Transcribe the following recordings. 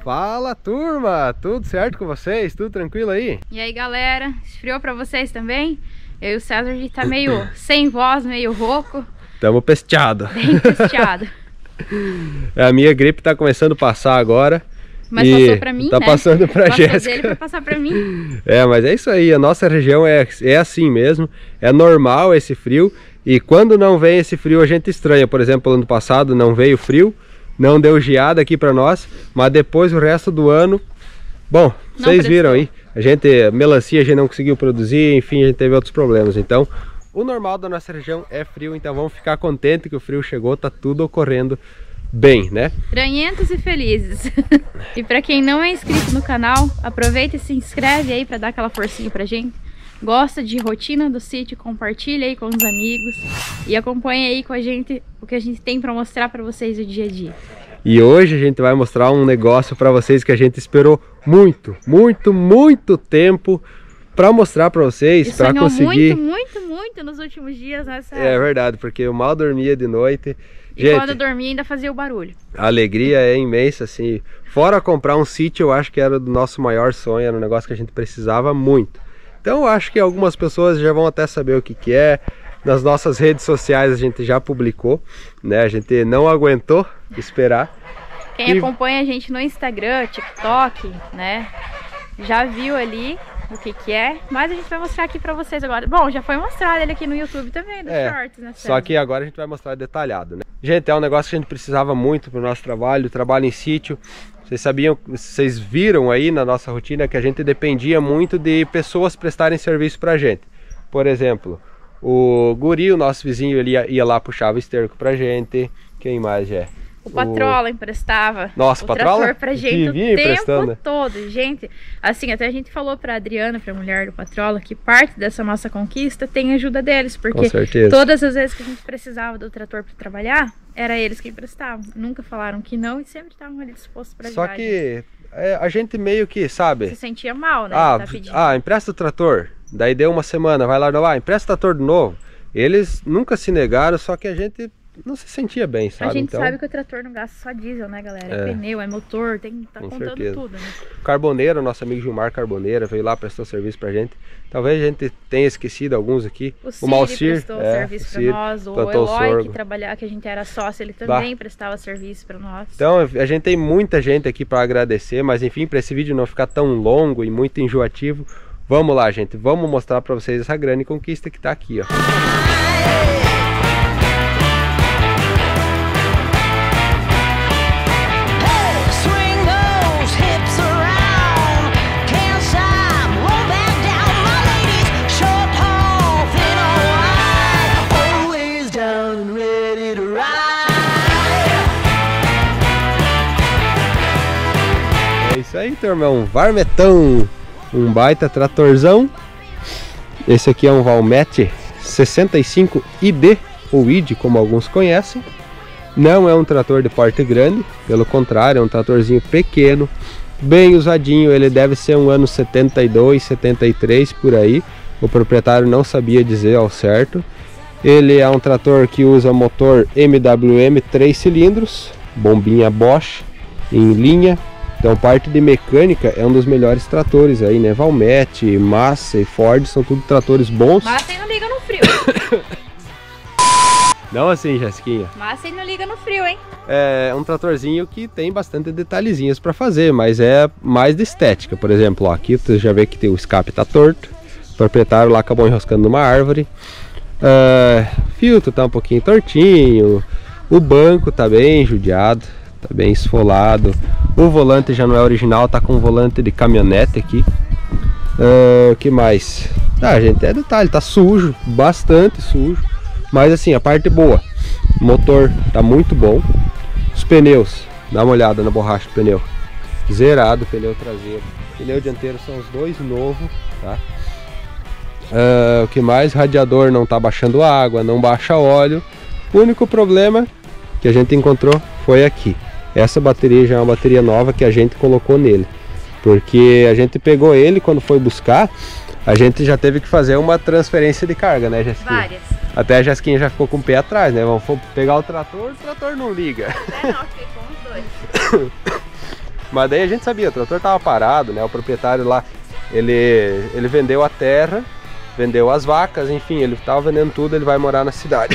Fala, turma! Tudo certo com vocês? Tudo tranquilo aí? E aí, galera? Esfriou pra vocês também? Eu e o César, a gente tá meio sem voz, meio rouco. Tamo pesteado. Bem pesteado. A minha gripe tá começando a passar agora. Mas passou pra mim, tá né? passando pra Jéssica. Dele pra passar pra mim. É, mas é isso aí. A nossa região é assim mesmo. É normal esse frio. E quando não vem esse frio, a gente estranha. Por exemplo, ano passado não veio frio. Não deu geada aqui pra nós. Mas depois o resto do ano... Bom, vocês viram aí. Melancia a gente não conseguiu produzir. Enfim, a gente teve outros problemas. Então, o normal da nossa região é frio. Então vamos ficar contentes que o frio chegou. Tá tudo ocorrendo bem, né? Ranhentos e felizes. E pra quem não é inscrito no canal, aproveita e se inscreve aí pra dar aquela forcinha pra gente. Gosta de rotina do sítio, compartilha aí com os amigos e acompanha aí com a gente o que a gente tem pra mostrar pra vocês o dia a dia. E hoje a gente vai mostrar um negócio pra vocês que a gente esperou muito tempo pra mostrar pra vocês, pra conseguir... muito nos últimos dias, né, Sérgio? É verdade, porque eu mal dormia de noite. E gente, quando eu dormia ainda fazia o barulho. A alegria é imensa, assim. Fora comprar um sítio, eu acho que era do nosso maior sonho, era um negócio que a gente precisava muito. Então eu acho que algumas pessoas já vão até saber o que que é. Nas nossas redes sociais a gente já publicou, né? A gente não aguentou esperar. Quem acompanha a gente no Instagram, TikTok, né? Já viu ali o que que é, mas a gente vai mostrar aqui pra vocês agora. Bom, já foi mostrado ele aqui no YouTube também, dos shorts, né? Só que agora a gente vai mostrar detalhado, né? Gente, é um negócio que a gente precisava muito pro nosso trabalho em sítio. Vocês sabiam, vocês viram aí na nossa rotina que a gente dependia muito de pessoas prestarem serviço pra gente. Por exemplo, o Guri, o nosso vizinho, ele ia lá, puxava esterco pra gente. Quem mais, Jé? O Patrola emprestava. Nossa, o Patrola trator pra gente o tempo emprestando. todo. Gente, assim, até a gente falou pra Adriana, pra mulher do Patrola, que parte dessa nossa conquista tem a ajuda deles. Porque todas as vezes que a gente precisava do trator pra trabalhar, era eles que emprestavam. Nunca falaram que não e sempre estavam ali dispostos pra ajudar. Só que a gente meio que, sabe... Se sentia mal, né? Empresta o trator. Daí deu uma semana, vai lá, empresta o trator de novo. Eles nunca se negaram, só que a gente... não se sentia bem, sabe? A gente sabe que o trator não gasta só diesel, né, galera? É pneu, é motor, tá contando tudo, né? Carboneira, nosso amigo Gilmar Carboneira veio lá, prestou serviço pra gente. Talvez a gente tenha esquecido alguns aqui. O Malcir prestou serviço pra nós. O Eloy, que a gente era sócio, ele também prestava serviço pra nós. Então, a gente tem muita gente aqui pra agradecer, mas enfim, pra esse vídeo não ficar tão longo e muito enjoativo, vamos lá, gente. Vamos mostrar pra vocês essa grande conquista que tá aqui, ó. Isso aí, turma, é um varmetão, um baita tratorzão. Esse aqui é um Valmet 65 ID, ou ID, como alguns conhecem. Não é um trator de porte grande, pelo contrário, é um tratorzinho pequeno, bem usadinho. Ele deve ser um ano 72, 73, por aí. O proprietário não sabia dizer ao certo. Ele é um trator que usa motor MWM 3 cilindros, bombinha Bosch, em linha. Então, parte de mecânica é um dos melhores tratores aí, né? Valmet, Massa e Ford são tudo tratores bons. Massa não liga no frio. Não assim, Jéssiquinha. Massa não liga no frio, hein? É um tratorzinho que tem bastante detalhezinhos para fazer, mas é mais de estética. Por exemplo, ó, aqui você já vê que tem o escape tá torto. O proprietário lá acabou enroscando numa árvore. Filtro tá um pouquinho tortinho. O banco tá bem judiado. Tá bem esfolado. O volante já não é original, tá com um volante de caminhonete aqui. O que mais? Gente, é detalhe, tá sujo, bastante sujo. Mas assim, a parte boa, o motor tá muito bom. Os pneus, dá uma olhada na borracha do pneu. Zerado, pneu traseiro. Pneu dianteiro são os dois novos, tá? O que mais? Radiador não tá baixando água, não baixa óleo. O único problema que a gente encontrou foi aqui. Essa bateria já é uma bateria nova que a gente colocou nele. Porque a gente pegou ele quando foi buscar, a gente já teve que fazer uma transferência de carga, né, Jéssiquinha? Várias. Até a Jéssiquinha já ficou com o pé atrás, né? Vamos pegar o trator não liga. Não, fiquei com os dois. Mas daí a gente sabia, o trator tava parado, né? O proprietário lá, ele vendeu a terra, vendeu as vacas, enfim, ele tava vendendo tudo, ele vai morar na cidade.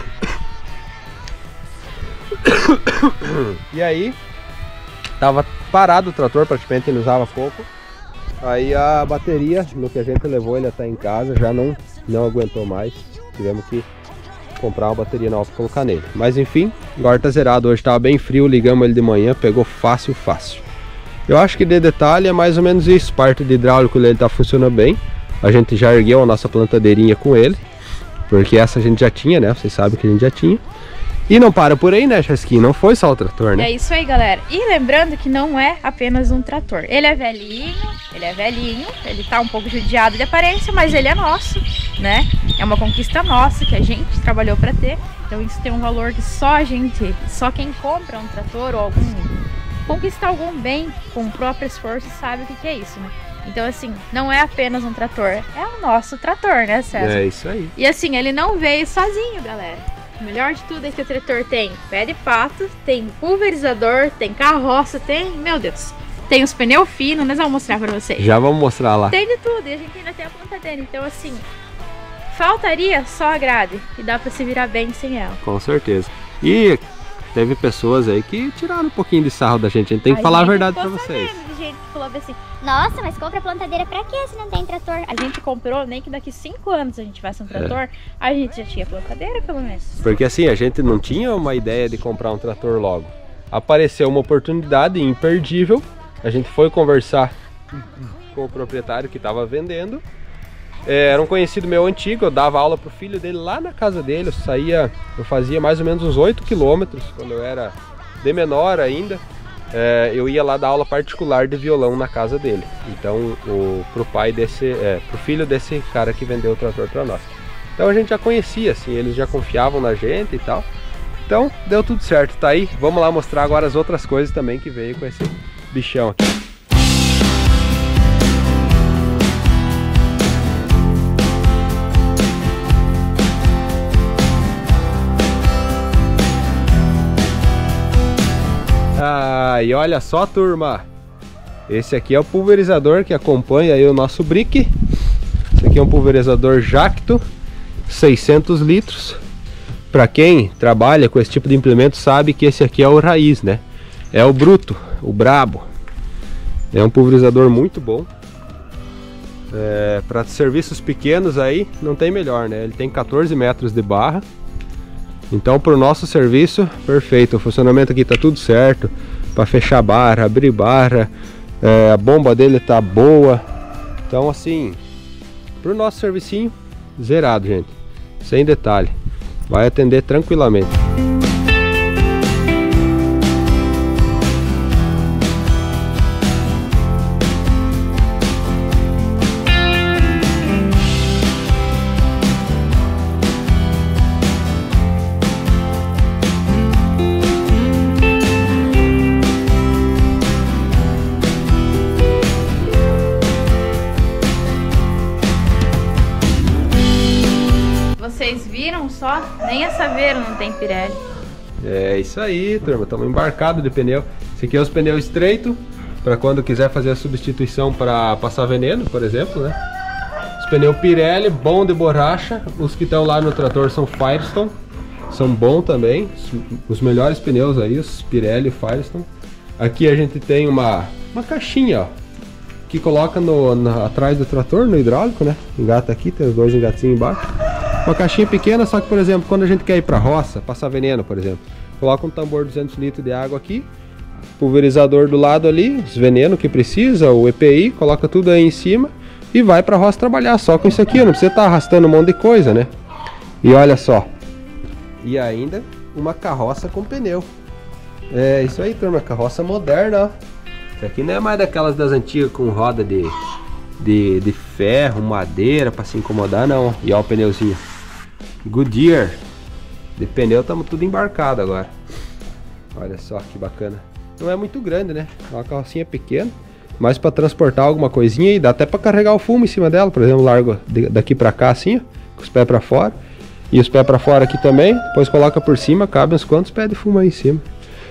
E aí, tava parado o trator, praticamente ele usava pouco. Aí a bateria, no que a gente levou ele até em casa, já não aguentou mais. Tivemos que comprar uma bateria nova para colocar nele. Mas enfim, agora tá zerado. Hoje tava bem frio, ligamos ele de manhã, pegou fácil. Eu acho que de detalhe é mais ou menos isso. Parte de hidráulico ele tá funcionando bem. A gente já ergueu a nossa plantadeirinha com ele, porque essa a gente já tinha, né? Vocês sabem que a gente já tinha. E não para por aí, né, Chasquinha? Não foi só o trator, né? É isso aí, galera. E lembrando que não é apenas um trator. Ele é velhinho, ele tá um pouco judiado de aparência, mas ele é nosso, né? É uma conquista nossa que a gente trabalhou para ter. Então isso tem um valor que só quem compra um trator ou conquistar algum bem com o próprio esforço sabe o que é isso, né? Então assim, não é apenas um trator, é o nosso trator, né, César? É isso aí. E assim, ele não veio sozinho, galera. O melhor de tudo é que o trator tem pé de pato, tem pulverizador, tem carroça, tem, meu Deus, tem os pneus finos, nós vamos mostrar pra vocês. Já vamos mostrar lá. Tem de tudo e a gente ainda tem a plantadeira, então assim, faltaria só a grade e dá pra se virar bem sem ela. Com certeza. E teve pessoas aí que tiraram um pouquinho de sarro da gente, a gente tem que falar a verdade pra vocês. De gente que falou assim, nossa, mas compra plantadeira pra quê se não tem trator? A gente comprou, nem que daqui 5 anos a gente tivesse um trator, a gente já tinha plantadeira pelo menos. Porque assim, a gente não tinha uma ideia de comprar um trator logo. Apareceu uma oportunidade imperdível, a gente foi conversar com o proprietário que estava vendendo. Era um conhecido meu antigo, eu dava aula pro filho dele lá na casa dele, eu fazia mais ou menos uns 8 quilômetros quando eu era de menor ainda. Eu ia lá dar aula particular de violão na casa dele. Então, pro filho desse cara que vendeu o trator para nós. Então a gente já conhecia, assim, eles já confiavam na gente e tal. Então deu tudo certo, tá aí. Vamos lá mostrar agora as outras coisas também que veio com esse bichão aqui. E olha só, turma, esse aqui é o pulverizador que acompanha aí o nosso brick. Esse aqui é um pulverizador Jacto, 600 litros. Para quem trabalha com esse tipo de implemento sabe que esse aqui é o raiz, né? É o bruto, o brabo. É um pulverizador muito bom. Para serviços pequenos aí não tem melhor, né? Ele tem 14 metros de barra. Então para o nosso serviço, perfeito. O funcionamento aqui tá tudo certo. Para fechar barra, abrir barra, a bomba dele tá boa. Então assim, para o nosso servicinho, zerado, gente. Sem detalhe. Vai atender tranquilamente. Vocês viram só? Nem a Saveiro não tem Pirelli. É isso aí, turma. Estamos embarcados de pneu. Esse aqui é os pneus estreitos, para quando quiser fazer a substituição para passar veneno, por exemplo, né? Os pneus Pirelli, bom de borracha. Os que estão lá no trator são Firestone, são bons também. Os melhores pneus aí, os Pirelli e Firestone. Aqui a gente tem uma caixinha, ó, que coloca atrás do trator, no hidráulico, né? Engata aqui, tem os dois engatinhos embaixo. Uma caixinha pequena, só que, por exemplo, quando a gente quer ir pra roça, passar veneno, por exemplo, coloca um tambor de 200 litros de água aqui, pulverizador do lado ali, os venenos que precisa, o EPI, coloca tudo aí em cima e vai pra roça trabalhar só com isso aqui, não precisa estar arrastando um monte de coisa, né? E olha só, e ainda uma carroça com pneu. É isso aí, turma, carroça moderna, ó. Isso aqui não é mais daquelas das antigas com roda de ferro, madeira pra se incomodar, não. E ó o pneuzinho Goodyear de pneu, estamos tudo embarcado agora. Olha só que bacana. Não é muito grande, né? É uma carrocinha pequena, mas para transportar alguma coisinha e dá até para carregar o fumo em cima dela. Por exemplo, largo daqui para cá assim, ó, com os pés para fora e os pés para fora aqui também. Depois coloca por cima, cabe uns quantos pés de fumo aí em cima.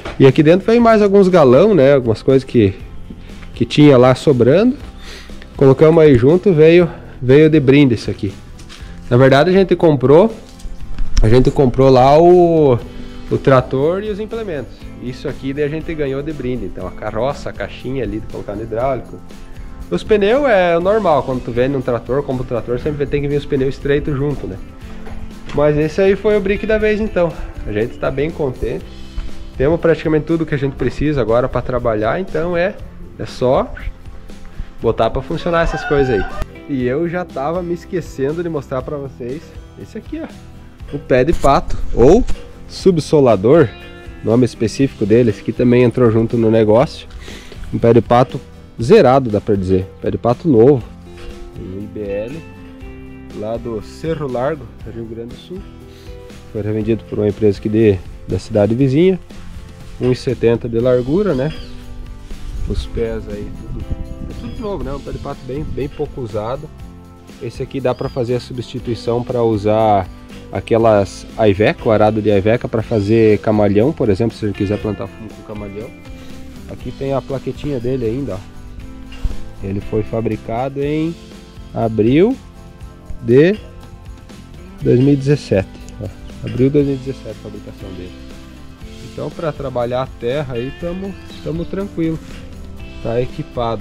E aqui dentro vem mais alguns galão, né? Algumas coisas que tinha lá sobrando. Colocamos aí junto, veio de brinde isso aqui. Na verdade a gente comprou lá o trator e os implementos. Isso aqui daí a gente ganhou de brinde. Então a carroça, a caixinha ali de colocar no hidráulico. Os pneus é normal, quando tu vende um trator, compra um trator, sempre tem que vir os pneus estreitos junto, né? Mas esse aí foi o brick da vez então. A gente está bem contente. Temos praticamente tudo que a gente precisa agora para trabalhar, então é só botar para funcionar essas coisas aí. E eu já tava me esquecendo de mostrar para vocês esse aqui, ó. O pé de pato ou subsolador, nome específico dele. Esse aqui também entrou junto no negócio. Um pé de pato zerado, dá para dizer. Pé de pato novo, um IBL lá do Cerro Largo, Rio Grande do Sul. Foi revendido por uma empresa aqui da cidade vizinha. 1,70 de largura, né? Os pés aí, tudo novo, né? Um pé de pato bem pouco usado. Esse aqui dá para fazer a substituição para usar aquelas Iveco, o arado de Iveco, para fazer camalhão, por exemplo, se você quiser plantar fumo com camalhão. Aqui tem a plaquetinha dele ainda, ó. Ele foi fabricado em abril de 2017. Ó. Abril de 2017 a fabricação dele. Então, para trabalhar a terra aí, tamo tranquilo. Tá equipado.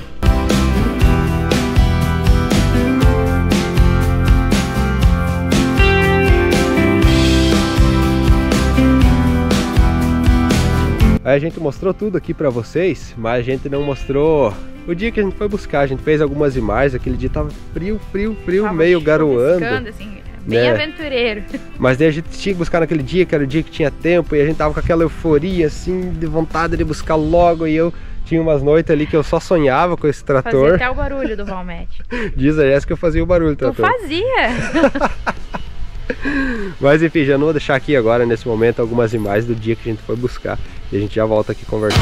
Aí a gente mostrou tudo aqui pra vocês, mas a gente não mostrou o dia que a gente foi buscar. A gente fez algumas imagens, aquele dia tava frio, tava meio garoando. Assim, bem aventureiro. Mas daí a gente tinha que buscar naquele dia, que era o dia que tinha tempo, e a gente tava com aquela euforia, assim, de vontade de buscar logo, e eu tinha umas noites ali que eu só sonhava com esse trator. Fazia até o barulho do Valmete. Diz a Jéssica que eu fazia o barulho do trator. Eu fazia! Mas enfim, já não vou deixar aqui agora, nesse momento, algumas imagens do dia que a gente foi buscar. E a gente já volta aqui conversar.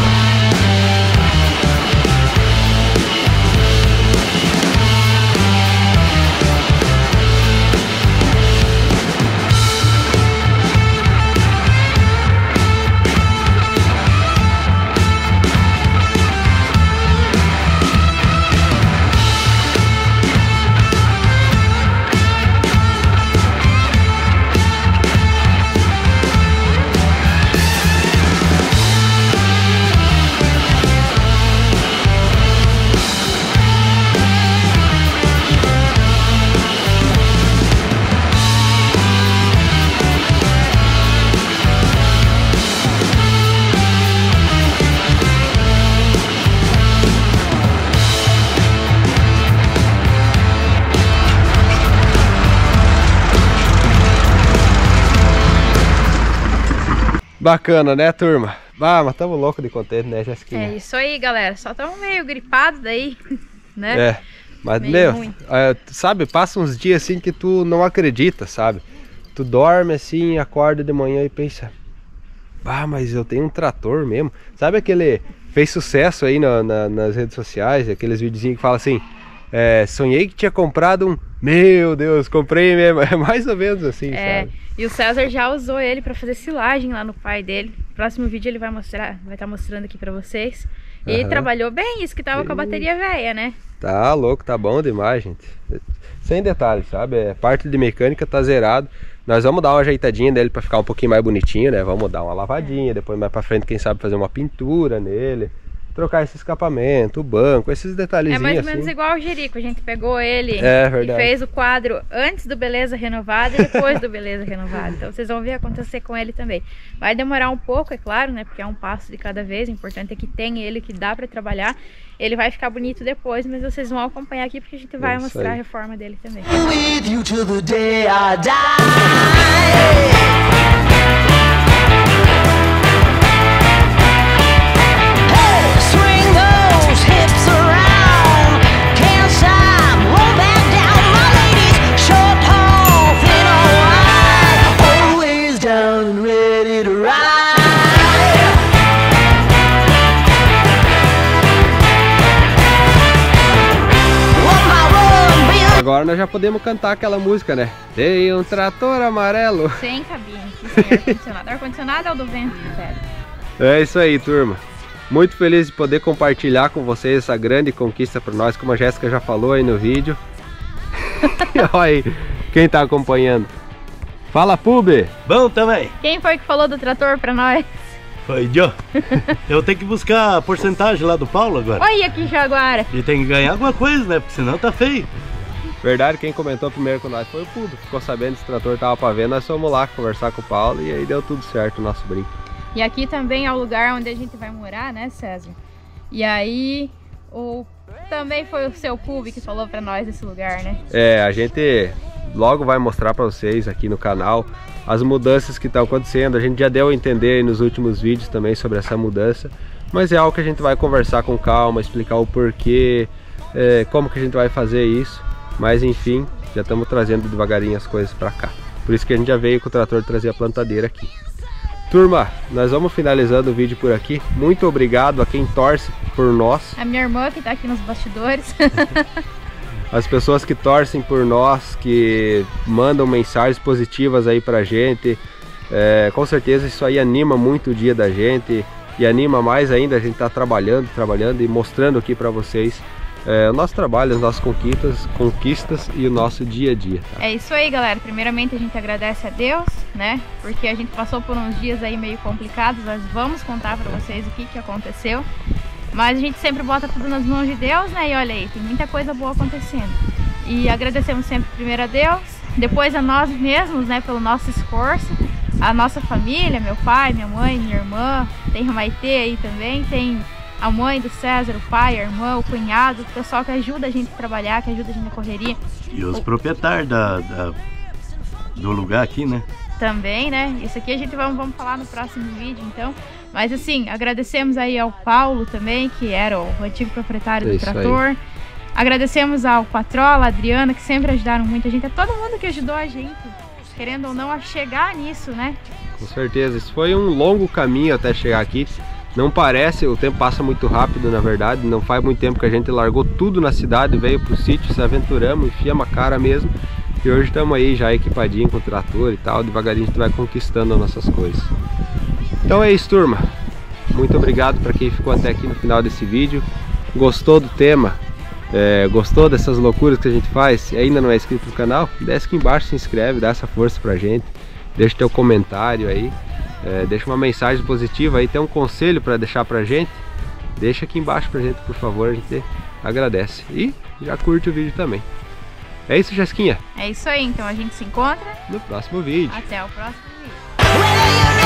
Bacana, né, turma? Ah, mas tamo louco de contente, né, Jéssica? É isso aí, galera. Só tamo meio gripados daí, né? É, mas sabe, passa uns dias assim que tu não acredita, sabe? Tu dorme assim, acorda de manhã e pensa, ah, mas eu tenho um trator mesmo. Sabe aquele, fez sucesso aí nas redes sociais, aqueles videozinhos que fala assim, sonhei que tinha comprado um, meu Deus, comprei mesmo. É mais ou menos assim, sabe? E o César já usou ele para fazer silagem lá no pai dele. Próximo vídeo ele vai estar mostrando aqui para vocês. E trabalhou bem, isso que tava com a bateria velha, né? Tá louco, tá bom demais, gente. Sem detalhes, sabe? Parte de mecânica tá zerado. Nós vamos dar uma ajeitadinha nele para ficar um pouquinho mais bonitinho, né? Vamos dar uma lavadinha, depois mais para frente, quem sabe fazer uma pintura nele. Trocar esse escapamento, o banco, esses detalhezinhos. É mais ou menos assim. Igual o Jerico, a gente pegou ele e fez o quadro antes do Beleza Renovada e depois do Beleza Renovada. Então vocês vão ver acontecer com ele também. Vai demorar um pouco, é claro, né? Porque é um passo de cada vez. O importante é que tem ele, que dá pra trabalhar. Ele vai ficar bonito depois, mas vocês vão acompanhar aqui porque a gente vai mostrar a reforma dele também. Agora nós já podemos cantar aquela música, né? Tem um trator amarelo. Sem cabine, sem ar-condicionado. Ar-condicionado é o do vento, velho. É isso aí, turma. Muito feliz de poder compartilhar com vocês essa grande conquista para nós, como a Jéssica já falou aí no vídeo. Olha aí, quem tá acompanhando. Fala, Pube! Bom também. Quem foi que falou do trator pra nós? Foi Joe. Eu tenho que buscar a porcentagem lá do Paulo agora. Olha aqui, Jaguara. Ele tem que ganhar alguma coisa, né? Porque senão tá feio. Verdade, quem comentou primeiro com nós foi o Pube. Ficou sabendo que esse trator tava pra ver, nós fomos lá conversar com o Paulo e aí deu tudo certo o nosso brinco. E aqui também é o lugar onde a gente vai morar, né, César? E aí, também foi o seu Pube que falou pra nós desse lugar, né? É, a gente logo vai mostrar pra vocês aqui no canal as mudanças que estão acontecendo. A gente já deu a entender aí nos últimos vídeos também sobre essa mudança, mas é algo que a gente vai conversar com calma, explicar o porquê, como que a gente vai fazer isso. Mas enfim, já estamos trazendo devagarinho as coisas pra cá. Por isso que a gente já veio com o trator trazer a plantadeira aqui. Turma, nós vamos finalizando o vídeo por aqui. Muito obrigado a quem torce por nós. A minha irmã que tá aqui nos bastidores. As pessoas que torcem por nós, que mandam mensagens positivas aí pra gente. Com certeza isso aí anima muito o dia da gente. E anima mais ainda a gente tá trabalhando e mostrando aqui pra vocês o nosso trabalho, as nossas conquistas e o nosso dia a dia. Tá? É isso aí, galera. Primeiramente a gente agradece a Deus, né? Porque a gente passou por uns dias aí meio complicados. Nós vamos contar pra vocês o que aconteceu. Mas a gente sempre bota tudo nas mãos de Deus, né? E olha aí, tem muita coisa boa acontecendo. E agradecemos sempre primeiro a Deus, depois a nós mesmos, né? Pelo nosso esforço. A nossa família, meu pai, minha mãe, minha irmã. Tem a Maitê aí também, tem a mãe do César, o pai, a irmã, o cunhado, o pessoal que ajuda a gente a trabalhar, que ajuda a gente na correria. E os proprietários do lugar aqui, né? Também, né? Isso aqui a gente vamos falar no próximo vídeo, então. Mas assim, agradecemos aí ao Paulo também, que era o antigo proprietário do trator. Aí. Agradecemos ao Patrola, a Adriana, que sempre ajudaram muito a gente. A todo mundo que ajudou a gente, querendo ou não, a chegar nisso, né? Com certeza, isso foi um longo caminho até chegar aqui. Não parece, o tempo passa muito rápido, na verdade. Não faz muito tempo que a gente largou tudo na cidade, veio pro sítio, se aventuramos, enfiamos a cara mesmo. E hoje estamos aí já equipadinho com o trator e tal. Devagarinho a gente vai conquistando as nossas coisas. Então é isso, turma. Muito obrigado para quem ficou até aqui no final desse vídeo. Gostou do tema? Gostou dessas loucuras que a gente faz e ainda não é inscrito no canal? Desce aqui embaixo, se inscreve, dá essa força pra gente. Deixa teu comentário aí. Deixa uma mensagem positiva aí, tem um conselho para deixar pra gente, deixa aqui embaixo pra gente, por favor, a gente agradece. E já curte o vídeo também. É isso, Jéssiquinha? É isso aí, então a gente se encontra no próximo vídeo. Até o próximo vídeo.